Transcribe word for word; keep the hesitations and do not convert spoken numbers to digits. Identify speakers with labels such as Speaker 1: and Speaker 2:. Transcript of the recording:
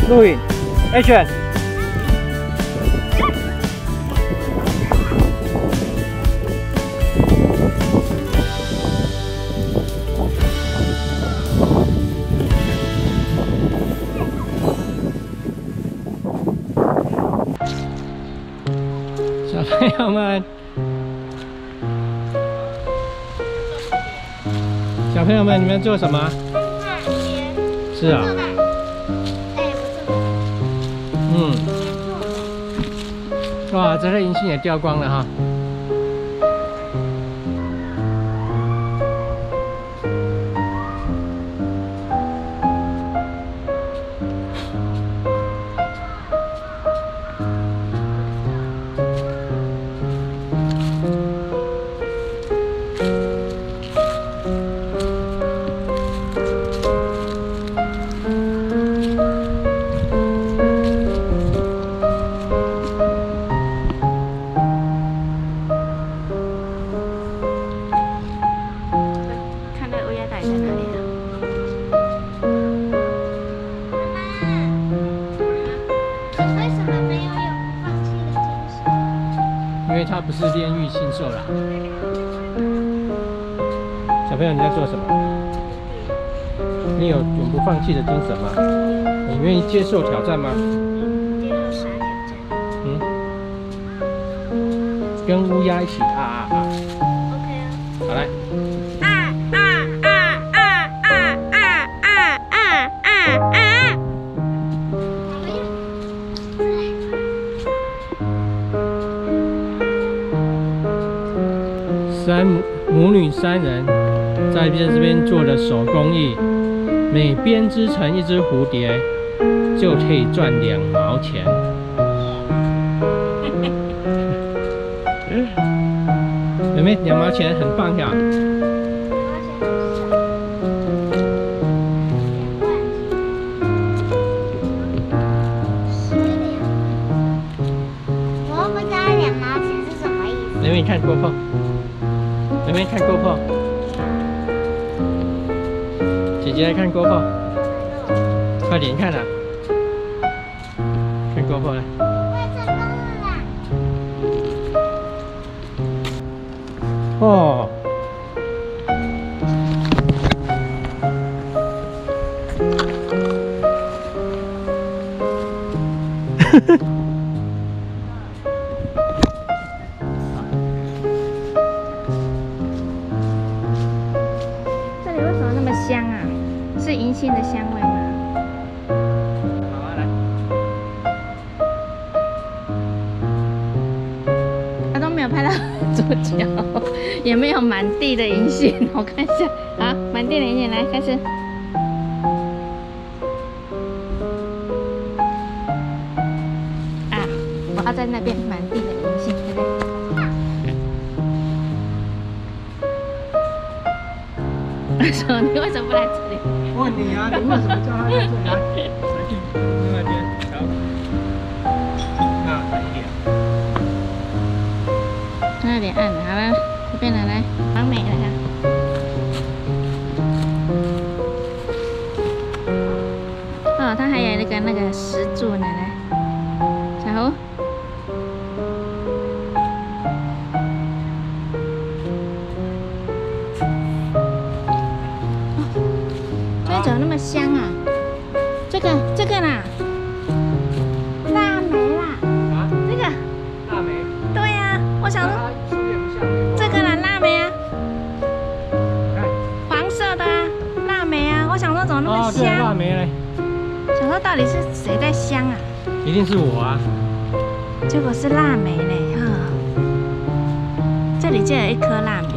Speaker 1: 录影 ，Action。小朋友们，小朋友们，你们做什么？是啊。嗯。哇，这个银杏也掉光了哈。因为它不是炼狱信兽啦。小朋友，你在做什么？你有永不放弃的精神吗？你愿意接受挑战吗？
Speaker 2: 接受啥挑战？
Speaker 1: 嗯，跟乌鸦一起啊啊啊
Speaker 2: ！OK 啊。
Speaker 1: 好来。
Speaker 2: 啊啊啊啊啊啊啊啊啊啊！
Speaker 1: 三母母女三人在这边做的手工艺，每编织成一只蝴蝶，就可以赚两毛钱。有没有两毛钱？很棒呀！
Speaker 2: 我不知道两毛钱是什么意思。
Speaker 1: 有没有看过后？有没有看 GoPro？ 姐姐来看 GoPro， 快点看啊！看 GoPro 来。
Speaker 2: 快成功了啦！
Speaker 1: 哦。
Speaker 2: 香啊，是银杏的香味吗？
Speaker 1: 好啊，来。
Speaker 2: 他都没有拍到主角，也没有满地的银杏。我看一下，好，满地的银杏，来开始。啊，我要在那边满地的银杏，对不对？为什么？你为什么不来这里？
Speaker 1: 问你啊，你为什么叫他在这里来？来去另外一边，好，那来一点。
Speaker 2: 那有点暗了，好了，这边来来，完美了哈。哦，它还有那个那个石柱呢，来，小胡。怎么那么香啊？这个这个啦，腊梅啦，
Speaker 1: 啊？
Speaker 2: 这个
Speaker 1: 腊梅？
Speaker 2: 对呀、啊，我想说这个啦，腊梅啊，黄色的啊，腊梅啊，我想说怎么那么香？
Speaker 1: 哦，腊梅嘞。
Speaker 2: 想说到底是谁在香啊？
Speaker 1: 一定是我啊！
Speaker 2: 结果是腊梅嘞，哈、哦，这里就有一颗腊梅。